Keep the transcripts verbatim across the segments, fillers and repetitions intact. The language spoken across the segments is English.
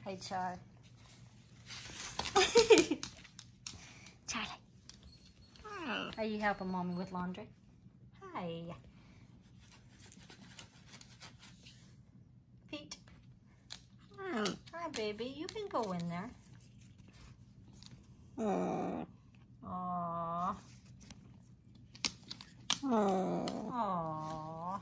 Hey, Charlie. Charlie. Hi. Are you helping Mommy with laundry? Hi. Pete. Hi. Hi, baby. You can go in there. Aww. Aww. Aww.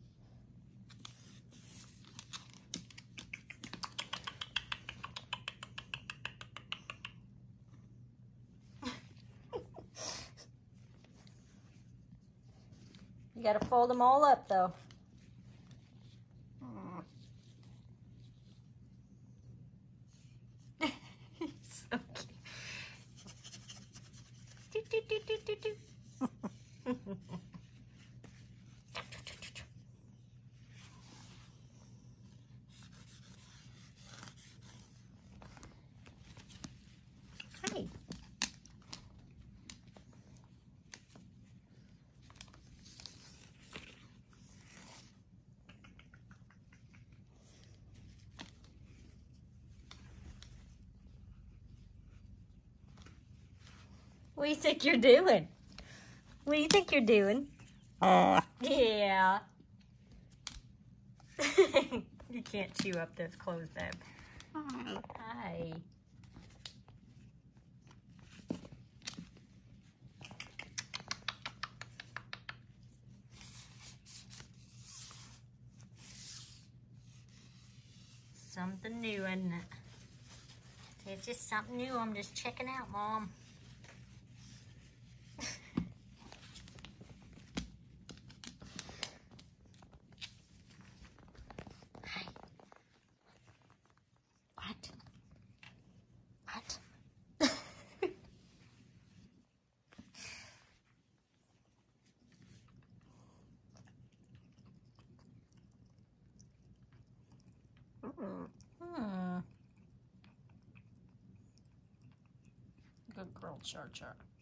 You gotta fold them all up, though. So cute. Do, do, do, do, do, do. Hi. What do you think you're doing? What do you think you're doing? Uh. Yeah. You can't chew up those clothes, babe. Hi. Hi. Something new, isn't it? It's just something new. I'm just checking out, Mom. Hi. What? What? Hmm. Good girl, Char Char.